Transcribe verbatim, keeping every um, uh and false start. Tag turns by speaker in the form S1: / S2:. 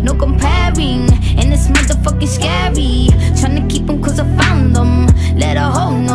S1: no comparing. And it's motherfucking scary, tryna keep them cause I found them. Let a whole